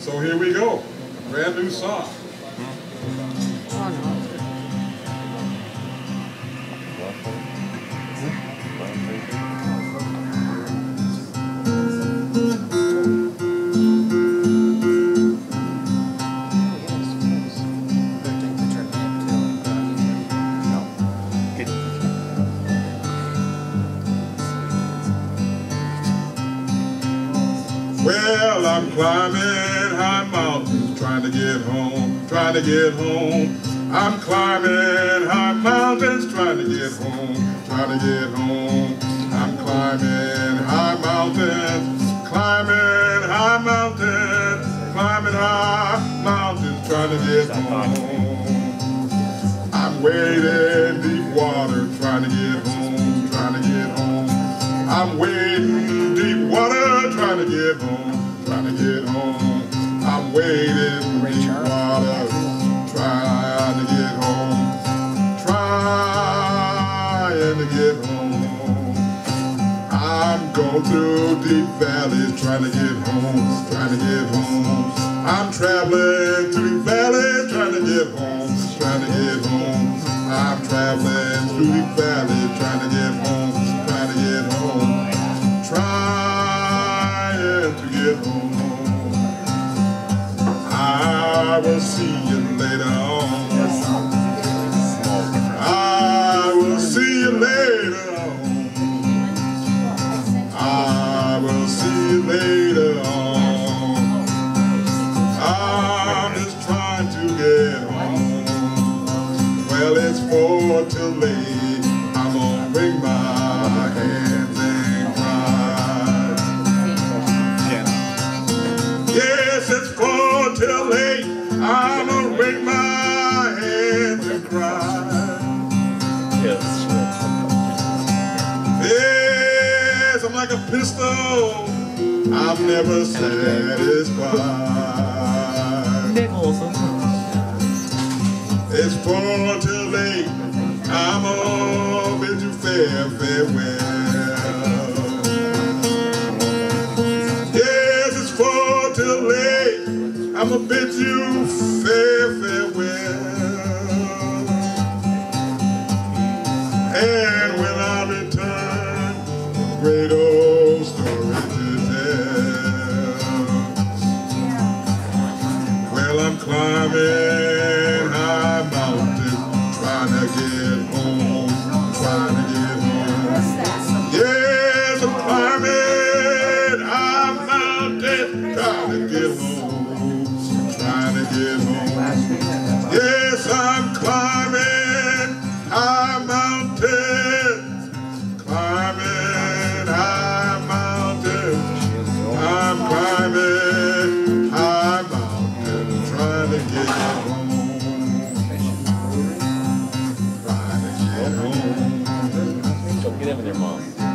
So here we go. Brand new song. Well, I'm climbing high mountains, trying to get home, trying to get home. I'm climbing high mountains, trying to get home, trying to get home. I'm climbing high mountains, climbing high mountains, climbing high mountains, trying to get home. I'm wading deep water, trying to get home, trying to get home. I'm wading deep water, trying to get home, trying to get home. I'm wading deep water, trying to get home, trying to get home. I'm going through deep valleys, trying to get home, trying to get home. I'm traveling through valleys, trying to get home, trying to get home. I'm traveling through deep valleys, trying to get home, trying to get home, trying to get home. I will see you later on. I will see you later on. I will see you later on. I'm just trying to get home. Well, it's 4 till late. I'm gonna bring my hands and cry. Yes, it's 4 till late. I'm gonna bring my hands and cry. Yes, I'm like a pistol. I'm never satisfied. It's 4 till late. I'm gonna bid you farewell. Yes, it's 4 till late. I'm gonna bid you farewell. And when I return, great old story to tell. Well, I'm climbing high mountain, trying to get home, trying to get home. Yes, I'm climbing high mountain, trying to get home, trying to get home. Yes, I'm climbing high mountain, climbing high mountain. I'm climbing high mountain, trying to get home, trying to get home. Get in with your mom.